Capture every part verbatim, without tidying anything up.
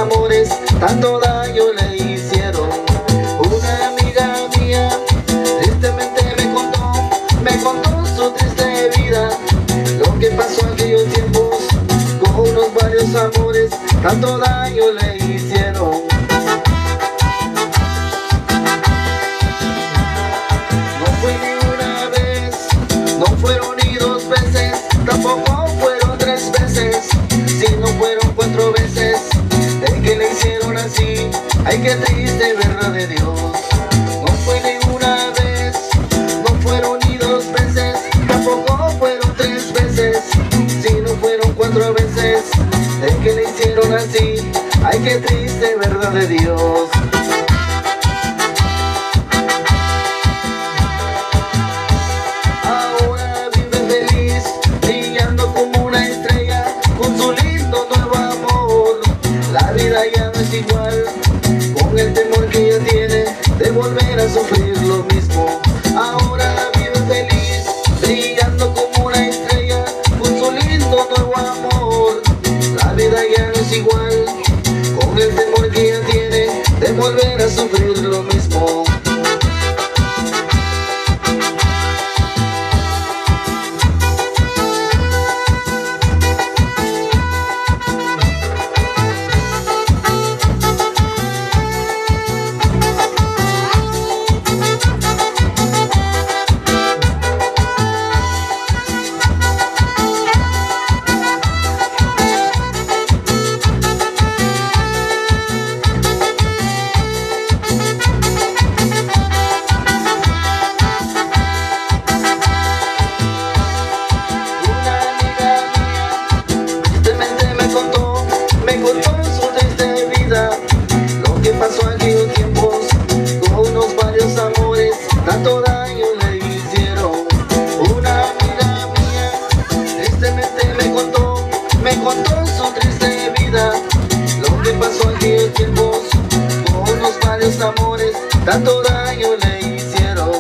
amores tanto daño le hicieron. Una amiga mía tristemente me contó, me contó su triste vida, lo que pasó aquellos tiempos con unos varios amores tanto daño le hicieron. No fue ni una vez, no fueron ni dos veces, tampoco fueron tres veces, sino fueron cuatro veces de que le hicieron así. Ay, qué triste, verdad de Dios. No fue ni una vez, no fueron ni dos veces, tampoco fueron tres veces, sino fueron cuatro veces de que le hicieron así. Ay, qué triste, verdad de Dios. Ahora vive feliz, brillando como una estrella, con su lindo nuevo amor. La vida ya no es igual, con el temor que ella tiene de volver a sufrir lo mismo. Ahora vive feliz, brillando como una estrella, con su lindo nuevo amor. La vida ya no es igual, con el temor que ella tiene de volver a sufrir lo mismo. Pasó aquellos tiempos con unos varios amores tanto daño le hicieron. Una amiga mía tristemente me contó, me contó su triste vida, lo que pasó aquellos tiempos con unos varios amores tanto daño le hicieron.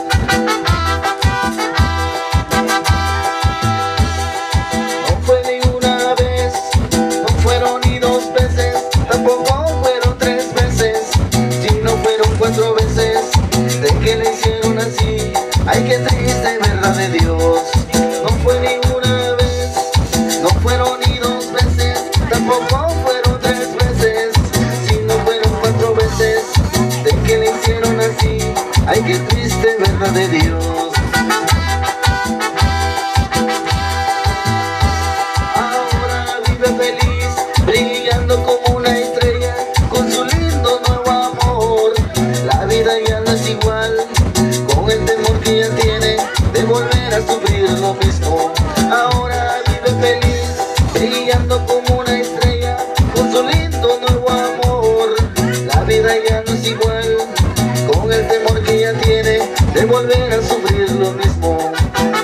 No fue ni una vez, no fueron ni dos veces, tampoco fueron tres veces, cuatro veces de que le hicieron así. Ay, qué triste, verdad de Dios. No fue ni una vez, no fueron ni dos veces, tampoco fueron tres veces, sino fueron cuatro veces de que le hicieron así. Ay, qué triste, verdad de Dios. Ahora vive feliz, brillando como una estrella, con su lindo nuevo amor. La vida ya no es igual, con el temor que ella tiene de volver a sufrir lo mismo. Ahora vive feliz, brillando como una estrella, con su lindo nuevo amor. La vida ya no es igual, con el temor que ella tiene de volver a sufrir lo mismo.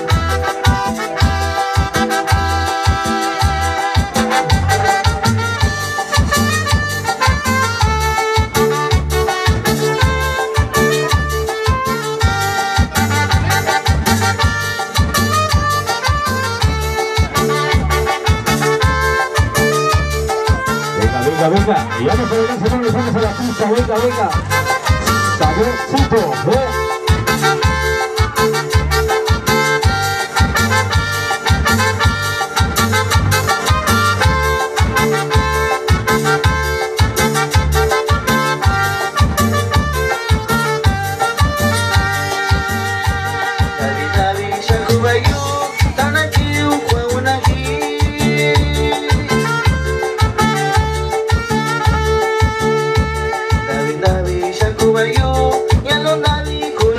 Venga, venga, y ya no podemos hacer los vamos a la pista, venga, venga. Saborcito, ¿eh? David, David, Shakubayo, ya no nadie con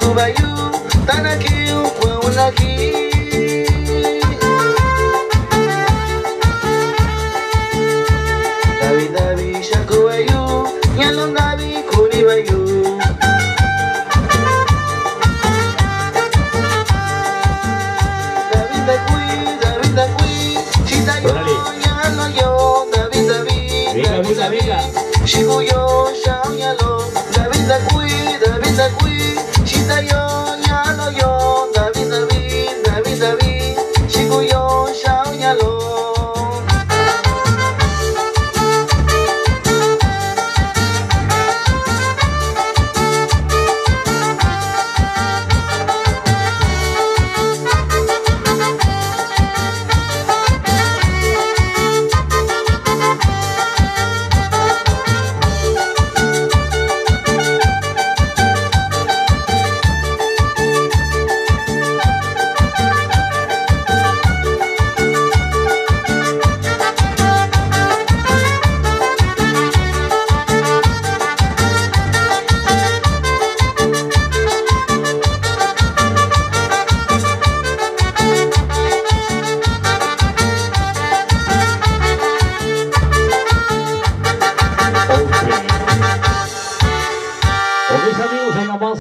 Shakubayu, Tanaki, Waunaki. David, David, Shakubayu, Yalon David, Kuribayu. David, David, David, David, Chitayo, Yalo, yo, David, David, Venga, venga, venga. Shiguyo, Shao, Yalo, David, David, David, David, Chitayo, Yalo, yo, David, David, David, David, Shiguyo, Shao, Yalo. Ok, amigos, en la más